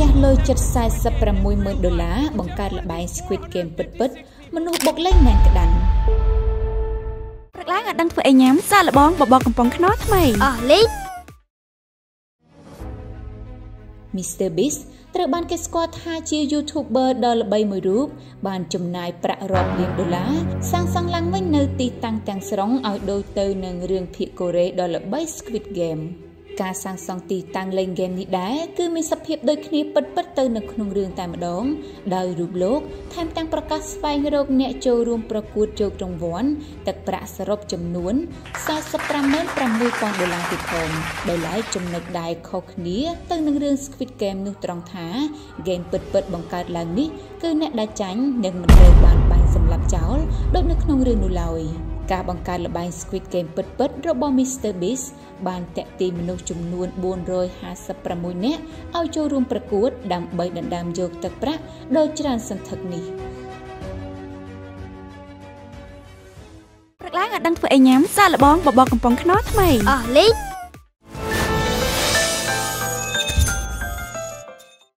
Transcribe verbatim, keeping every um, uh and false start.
ះលុយចិត្តខ្សែសិបប្រាំមួយម៉ឺនដុល្លារបង្កើតល្បែង Squid Game ពិតៗមនុស្សបុកលេងណានក្តាន់ព្រឹកឡើងអត់ដឹងធ្វើអីញ៉ាំសាកល្បងបបរកំប៉ុងខ្នុរថ្មីអស់លេង Mister Beast ត្រូវបានគេស្គាល់ថាជា YouTuber ដ៏ល្បីមួយរូបបានចំណាយប្រាក់រាប់លានដុល្លារសាងសង់ឡើងវិញនៅទីតាំងទាំងស្រុងឲ្យដូចទៅនឹងរឿងភាគកូរ៉េដ៏ល្បី Squid Game ការសាងសង់ទីតាំងលេងហ្គេមនេះដែរគឺមានសភាពដូចគ្នាពិតៗទៅនៅក្នុងរឿងតែម្ដងដោយរូបលោកថែមទាំងប្រកាសស្វែងរកអ្នកចូលរួមប្រកួតជោគរង្វាន់ទឹកប្រាក់សរុបចំនួន សោសិបប្រាំម៉ឺនប្រាំមួយពាន់ដុល្លារទៀតផងដោយឡែកចំណុចដែលខុសគ្នាទៅនឹងរឿង Squid Game នោះត្រង់ថាហ្គេមពិតៗបង្កើតឡើងនេះគឺអ្នកដែលចាញ់នឹងមិនត្រូវបានបាញ់សម្លាប់ចោលដូចនៅក្នុងរឿងនោះឡើយការបង្កើតល្បែង Squid Game ពិតៗរបស់ Mister Beast បានតាក់ទាញមនុស្សចំនួនបួនរយហាសិបប្រាំមួយនាក់ឲ្យចូលរួមប្រកួតដើម្បីដណ្ដើមយកទឹកប្រាក់ដ៏ច្រើនសន្ធឹកនេះព្រឹកឡើងអត់ដឹងធ្វើអីញ៉ាំសាកល្បងបបរកំប៉ុងខ្នុរថ្មីអស់លេង